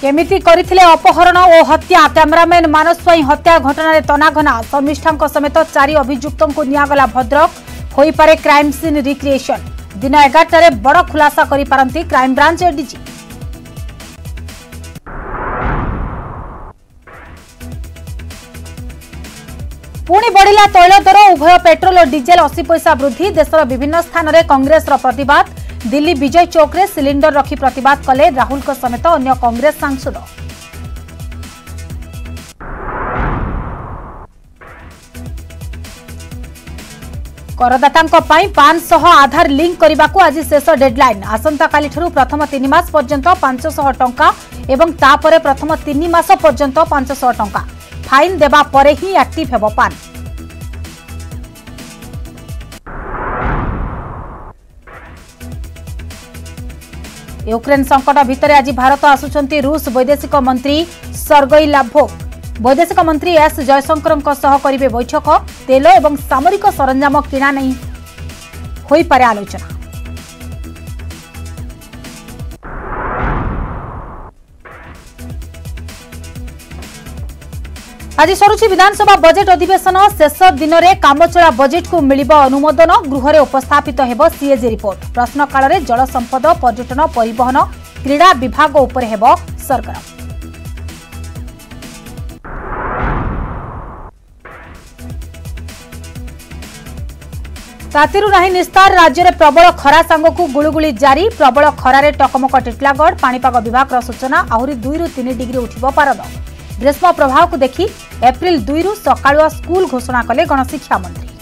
केमिति करिथिले अपहरण और हत्या कैमरामैन मानस स्वाई हत्या घटना तनाघना शर्मिष्ठा समेत 4 अभियुक्तों को नियागला भद्रक होई पारे क्राइम सीन रिक्रिएशन दिन 11 बड़ खुलासा करि पारंती क्राइम ब्रांच एडीजी। पुणी बढ़िला तैल दर उभय पेट्रोल और डीजेल 80 पैसा वृद्धि देशर विभिन्न स्थान में कांग्रेस प्रतिबाद दिल्ली विजय चौक रे सिलिंडर रखी प्रतिबाद कले राहुल समेत अन्य कांग्रेस सांसद। करदाता PAN आधार लिंक करने को आज शेष डेडलाइन आसंता काली प्रथम 3 मास पर्यंत 500 टंका एवं तापरे प्रथम 3 मास पर्यंत 500 टंका फाइन देबा परे ही एक्टिव हेबो पान। यूक्रेन संकट भितर आज भारत आसुचंती रूस वैदेशिक मंत्री सर्गई लाव्रोव वैदेशिक मंत्री एस जयशंकर सह करिवे बैठक तेल एवं सामरिक सरंजाम किणा नहीं होई पारे आलोचना। आज सरुची विधानसभा बजेट अधिवेशन शेष दिन में कामचला बजेट को मिलिबो अनुमोदन गृह में उपस्थापित हेबो सीएजी रिपोर्ट प्रश्न काल में जल संपद पर्यटन परिवहन क्रीड़ा विभाग उपर हेबो सरकार। रातिरु नाही निस्तार राज्य में प्रबल खरा सांगकु गुळुगुळी जारी प्रबल खरारे टकमक टिटलागढ़ पाणीपाग विभाग सूचना आहरी 2 रु 3 डिग्री उठिबो पारद ग्रीष्म प्रभाव को देखि एप्रिल 2 रु सकाळुआ स्कूल घोषणा कले गणशिक्षा मंत्री।